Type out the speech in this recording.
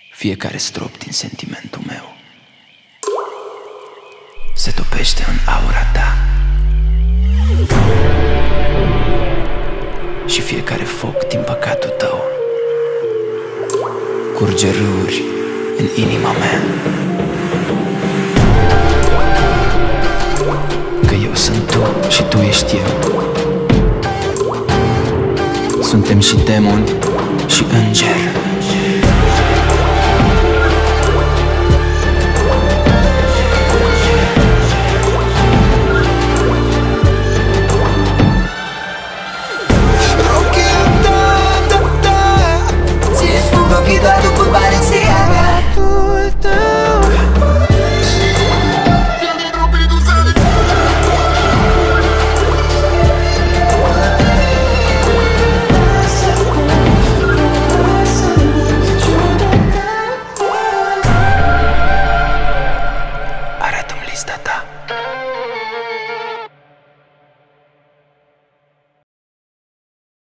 Fiecare strop din sentimentul meu se topește în aura ta și fiecare foc din păcatul tău curge râuri în inima mea. Că eu sunt tu și tu ești eu. Suntem și demoni și îngeri.